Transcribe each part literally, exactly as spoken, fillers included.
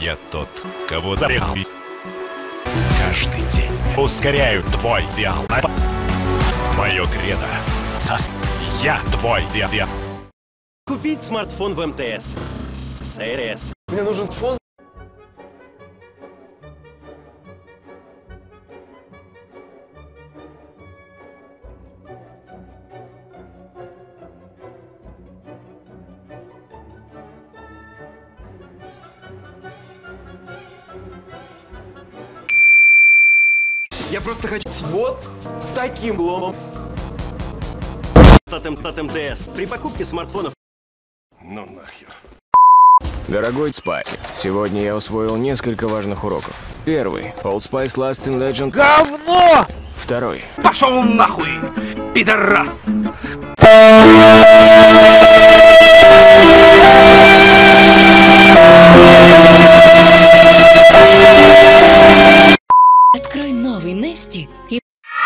Я тот, кого зарезал. Каждый день ускоряю твой идеал. Мое кредо. Сос... Я твой идеал. Купить смартфон в эм тэ эс. С эр эс. Мне нужен фон. Я просто хочу с вот таким ломом. От эм тэ эс. При покупке смартфонов. Ну нахер. Дорогой Спай, сегодня я усвоил несколько важных уроков. Первый. Old Spice Last in Legend. Говно! Второй. Пошел нахуй, пидорас! Открой новый Нести и...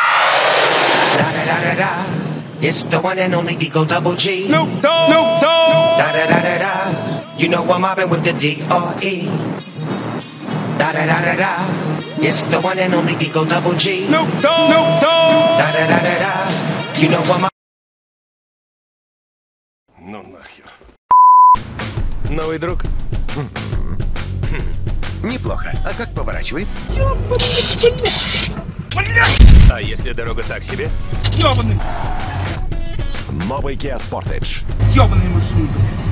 It's the one and only Digo Double G. Snoop Dogg. Snoop Dogg. Da da da da da. You know I'm mobbing with the D R E. Da da da da da. It's the one and only Digo Double G. Snoop Dogg. Snoop Dogg. Da da da da da. You know I'm. Ну нахер. Новый друг? Хм. Хм. Неплохо. А как поворачивает? А если дорога так себе? Ёбаный! Новый Kia Sportage. Ёбаный машинка!